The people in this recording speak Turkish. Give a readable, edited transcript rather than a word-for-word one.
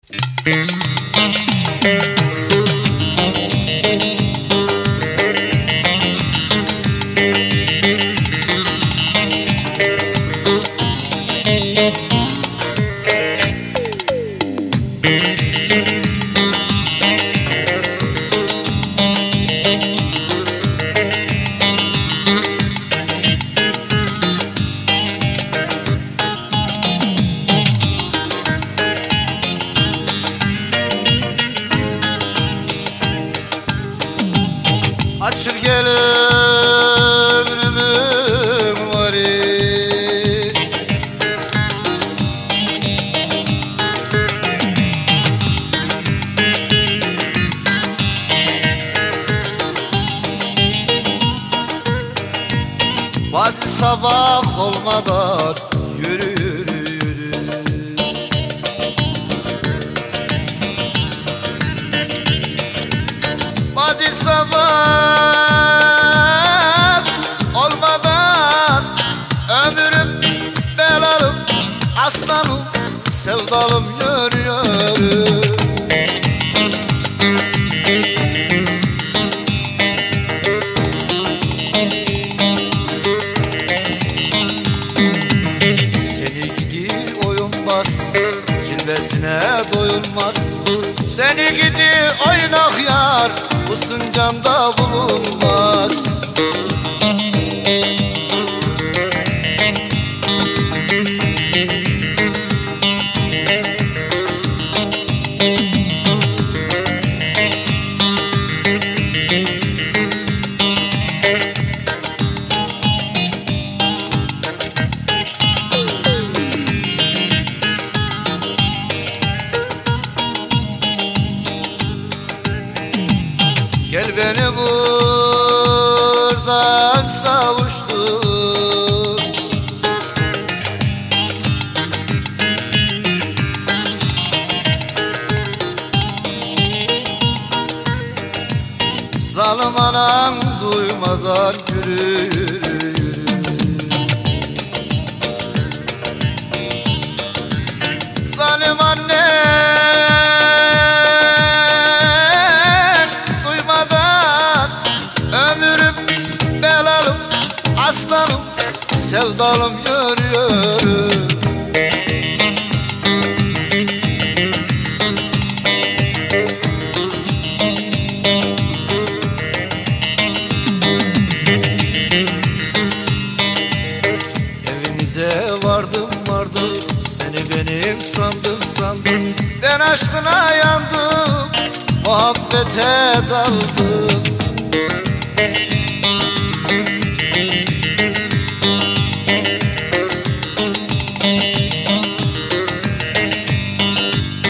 Açır gel ömrümün varı, vadi sabah olmadan yürü yürü yürü. Vadi sabah olmadan ömrüm belalım, aslanım sevdalım yürü yürü. Seni gidi oyunbaz, cilvesine doyulmaz. Seni gidi oynak yar, bu sıncanda bulunmaz. Gel beni buradan savuştur, zalim anam duymadan yürü yürü yürü. Zalim annem duymadan ömrüm belalım, aslanım sevdalım yürü yürü. Evinize vardım vardım, seni benim sandım sandım. Ben aşkına yandım, muhabbete daldım.